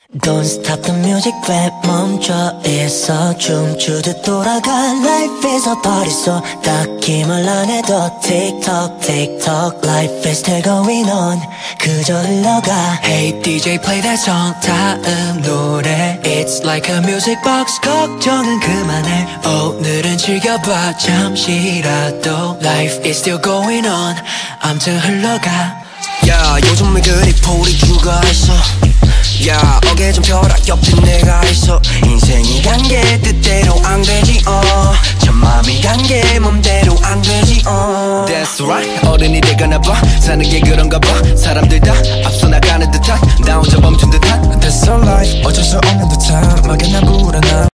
Don't stop the music 왜 멈춰 있어 춤추듯 돌아가 Life is a party so 딱히 말 안 해도 TikTok TikTok Life is still going on 그저 흘러가 Hey DJ play that song 다음 노래 It's like a music box 걱정은 그만해 오늘은 즐겨봐 잠시라도 Life is still going on 암튼 흘러가 야 요즘 왜 그리 풀이 죽어있어 야 어깨 좀 펴라 옆에 내가 있어 인생이 간 게 뜻대로 안 되지 참 맘이 간 게 맘대로 안 되지 That's right 어른이 되거나 봐 사는 게 그런가 봐 사람들 다 앞서 나가는 듯한 나 혼자 멈춘 듯한 That's our life 어쩔 수 없는 듯한 막연한 불안함